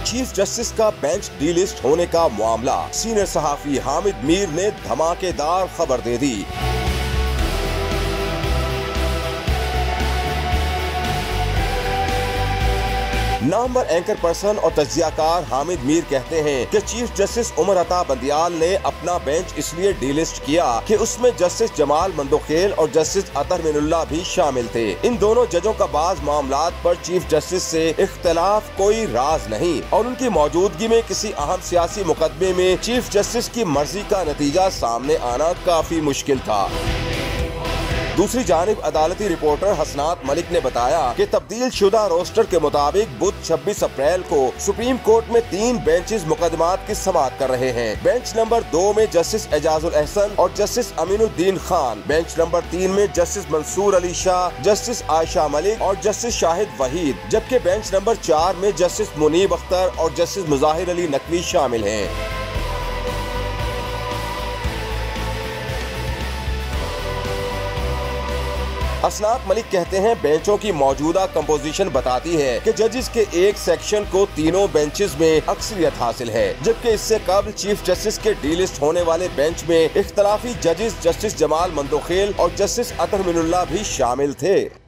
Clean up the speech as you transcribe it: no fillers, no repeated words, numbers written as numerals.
Chief justice का bench delist होने का मामला, सीनियर सहाफी हामिद मीर ने धमाकेदार खबर दे दी। नामवर एंकर पर्सन और तज्जियाकार हामिद मीर कहते हैं कि चीफ जस्टिस उमर अता बंदियाल ने अपना बेंच इसलिए डीलिस्ट किया कि उसमें जस्टिस जमाल मंदोखेल और जस्टिस अतर मिनुल्लाह भी शामिल थे। इन दोनों जजों का बाज मामलात पर चीफ जस्टिस से इख्तलाफ कोई राज नहीं और उनकी मौजूदगी में किसी अहम सियासी मुकदमे में चीफ जस्टिस की मर्जी का नतीजा सामने आना काफी मुश्किल था। दूसरी जानिब अदालती रिपोर्टर हसनात मलिक ने बताया कि तब्दील शुदा रोस्टर के मुताबिक बुध 26 अप्रैल को सुप्रीम कोर्ट में 3 बेंचेस मुकदमात की समाअत कर रहे हैं। बेंच नंबर 2 में जस्टिस एजाजुल एहसन और justice Aminuddin Khan, bench number 3 में जस्टिस मंसूर अली शाह, जस्टिस आयशा मलिक और जस्टिस शाहिद वहीद, जबकि बेंच नंबर 4 में जस्टिस मुनीब अख्तर और जस्टिस मुजाहिर अली नकवी शामिल हैं। हसनात मलिक कहते हैं बेंचों की मौजूदा कंपोजिशन बताती है कि जजेस के एक सेक्शन को तीनों बेंचेस में अक्सरियत हासिल है, जबकि इससे कबल चीफ जस्टिस के डीलिस्ट होने वाले बेंच में इख्तलाफी जजेस जस्टिस जमाल मंदोखेल और जस्टिस अतर मिनुल्लाह भी शामिल थे।